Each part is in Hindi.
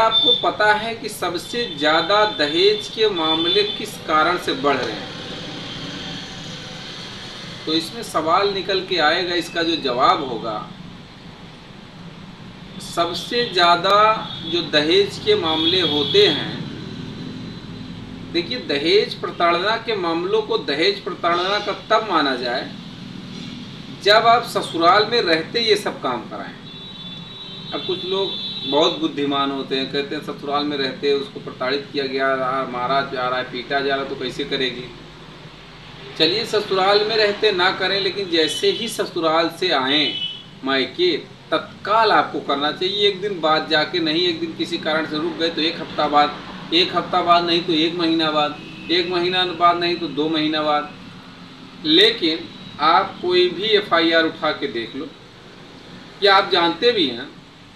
आपको पता है कि सबसे ज़्यादा दहेज के मामले किस कारण से बढ़ रहे हैं? तो इसमें सवाल निकल के आएगा, इसका जो जवाब होगा, सबसे ज़्यादा जो दहेज के मामले होते हैं, देखिए दहेज प्रताड़ना के मामलों को दहेज प्रताड़ना का तब माना जाए जब आप ससुराल में रहते ये सब काम कराएं। अब कुछ लोग बहुत बुद्धिमान होते हैं, कहते हैं ससुराल में रहते उसको प्रताड़ित किया गया, मारा जा रहा है, पीटा जा रहा है, तो कैसे करेगी। चलिए ससुराल में रहते ना करें, लेकिन जैसे ही ससुराल से आएँ मायके, तत्काल आपको करना चाहिए। एक दिन बाद जाके नहीं, एक दिन किसी कारण से रुक गए तो एक हफ्ता बाद, एक हफ्ता बाद नहीं तो एक महीना बाद, एक महीना बाद नहीं तो 2 महीना बाद। लेकिन आप कोई भी FIR उठा के देख लो, या आप जानते भी हैं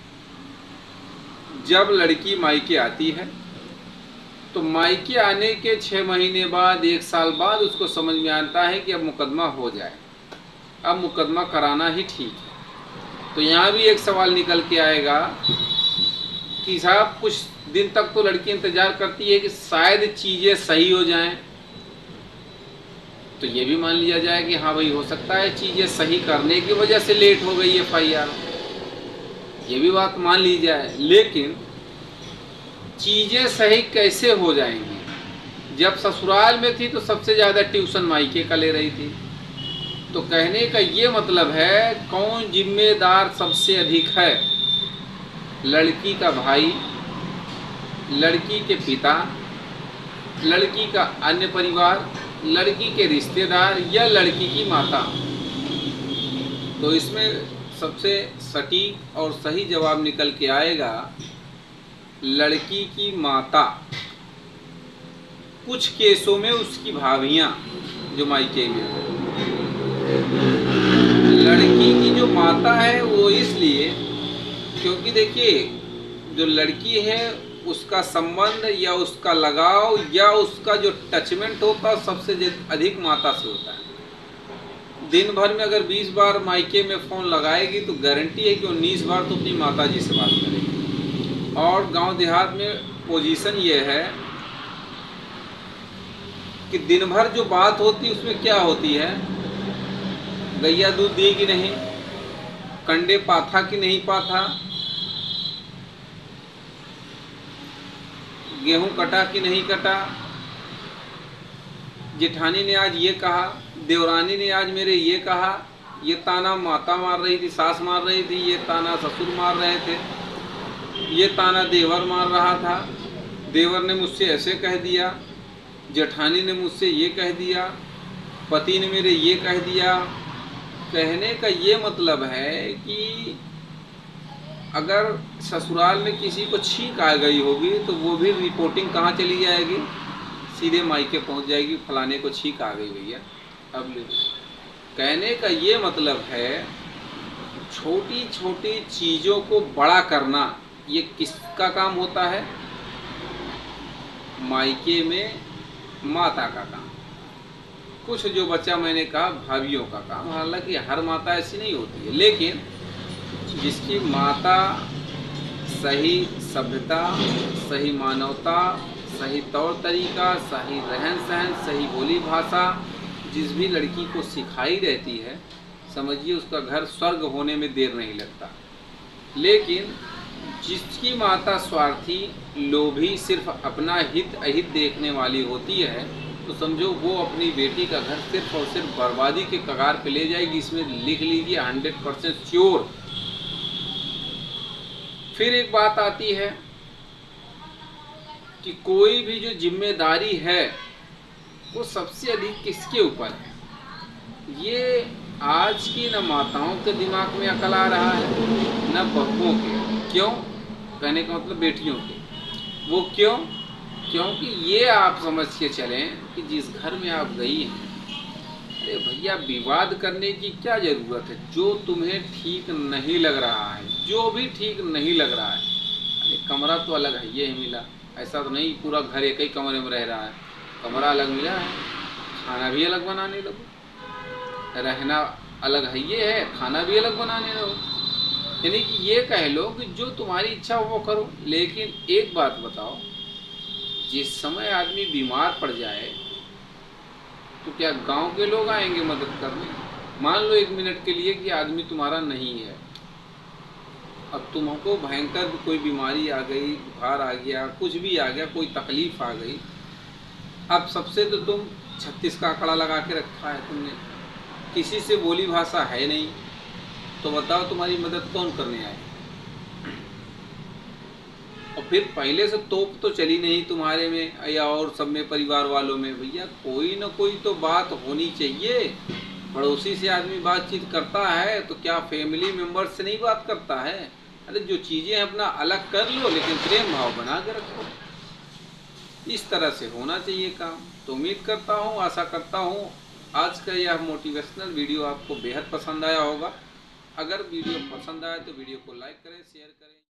जब लड़की मायके आती है तो मायके आने के 6 महीने बाद, 1 साल बाद उसको समझ में आता है कि अब मुकदमा हो जाए, अब मुकदमा कराना ही ठीक है। तो यहाँ भी एक सवाल निकल के आएगा कि साहब कुछ दिन तक तो लड़की इंतजार करती है कि शायद चीज़ें सही हो जाएं, तो ये भी मान लिया जाए कि हाँ भाई हो सकता है चीज़ें सही करने की वजह से लेट हो गई FIR, ये भी बात मान ली जाए। लेकिन चीज़ें सही कैसे हो जाएंगी? जब ससुराल में थी तो सबसे ज़्यादा ट्यूशन मायके का ले रही थी। तो कहने का ये मतलब है, कौन जिम्मेदार सबसे अधिक है? लड़की का भाई, लड़की के पिता, लड़की का अन्य परिवार, लड़की के रिश्तेदार, या लड़की की माता? तो इसमें सबसे सटीक और सही जवाब निकल के आएगा लड़की की माता। कुछ केसों में उसकी भाभियां जो मायके में है। लड़की की जो माता है वो इसलिए क्योंकि देखिए जो लड़की है उसका संबंध या उसका लगाव या उसका जो टचमेंट होता है सबसे अधिक माता से होता है। दिन भर में अगर 20 बार मायके में फ़ोन लगाएगी तो गारंटी है कि 19 बार तो अपनी माता जी से बात करेगी। और गांव देहात में पोजीशन ये है कि दिन भर जो बात होती है उसमें क्या होती है, गैया दूध दी कि नहीं, कंडे पाथा कि नहीं पाथा, गेहूं कटा कि नहीं कटा, जेठानी ने आज ये कहा, देवरानी ने आज मेरे ये कहा, ये ताना माता मार रही थी, सास मार रही थी, ये ताना ससुर मार रहे थे, ये ताना देवर मार रहा था, देवर ने मुझसे ऐसे कह दिया, जेठानी ने मुझसे ये कह दिया, पति ने मेरे ये कह दिया। कहने का ये मतलब है कि अगर ससुराल में किसी को छींक आ गई होगी तो वो भी रिपोर्टिंग कहाँ चली जाएगी, सीधे मायके पहुँच जाएगी, फलाने को छींक आ गई भैया अब ले। कहने का ये मतलब है छोटी छोटी चीज़ों को बड़ा करना ये किसका काम होता है? मायके में माता का काम। कुछ जो बच्चा मैंने कहा भाभियों का काम। हालांकि हर माता ऐसी नहीं होती है, लेकिन जिसकी माता सही सभ्यता, सही मानवता, सही तौर तरीका, सही रहन सहन, सही बोली भाषा जिस भी लड़की को सिखाई रहती है, समझिए उसका घर स्वर्ग होने में देर नहीं लगता। लेकिन जिसकी माता स्वार्थी, लोभी, सिर्फ अपना हित अहित देखने वाली होती है, तो समझो वो अपनी बेटी का घर सिर्फ और सिर्फ बर्बादी के कगार पे ले जाएगी। इसमें लिख लीजिए 100% श्योर। फिर एक बात आती है कि कोई भी जो जिम्मेदारी है वो सबसे अधिक किसके ऊपर है? ये आज की न माताओं के दिमाग में अकल आ रहा है न बहुओं के। क्यों? कहने का मतलब बेटियों के। वो क्यों? क्योंकि ये आप समझ के चलें कि जिस घर में आप गई हैं, अरे भैया विवाद करने की क्या ज़रूरत है? जो तुम्हें ठीक नहीं लग रहा है, जो भी ठीक नहीं लग रहा है, अरे कमरा तो अलग है ये मिला, ऐसा तो नहीं पूरा घर एक ही कमरे में रह रहा है, कमरा अलग मिला है, खाना भी अलग बनाने लगो, रहना अलग है ये है, खाना भी अलग बनाने लगो। यानी कि ये कह लो कि जो तुम्हारी इच्छा हो वो करो। लेकिन एक बात बताओ, जिस समय आदमी बीमार पड़ जाए तो क्या गांव के लोग आएंगे मदद करने? मान लो 1 मिनट के लिए कि आदमी तुम्हारा नहीं है, अब तुमको भयंकर कोई बीमारी आ गई, बुखार आ गया, कुछ भी आ गया, कोई तकलीफ आ गई। अब सबसे तो तुम 36 का आंकड़ा लगा के रखा है तुमने, किसी से बोली भाषा है नहीं, तो बताओ तुम्हारी मदद कौन करने आए? और फिर पहले से तोप तो चली नहीं तुम्हारे में या और सब में, परिवार वालों में। भैया कोई ना कोई तो बात होनी चाहिए। पड़ोसी से आदमी बातचीत करता है तो क्या फैमिली मेंबर से नहीं बात करता है? अरे जो चीज़ें अपना अलग कर लो, लेकिन प्रेम भाव बना के रखो। इस तरह से होना चाहिए काम। तो उम्मीद करता हूँ, आशा करता हूँ आज का यह मोटिवेशनल वीडियो आपको बेहद पसंद आया होगा। अगर वीडियो पसंद आया तो वीडियो को लाइक करें, शेयर करें।